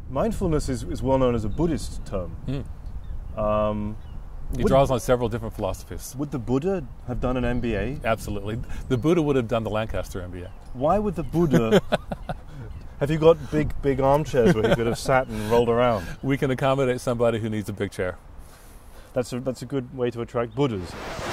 Mindfulness is well known as a Buddhist term. He draws on several different philosophies. Would the Buddha have done an MBA? Absolutely. The Buddha would have done the Lancaster MBA. Why would the Buddha... Have you got big armchairs where he could have sat and rolled around? We can accommodate somebody who needs a big chair. That's a good way to attract Buddhas.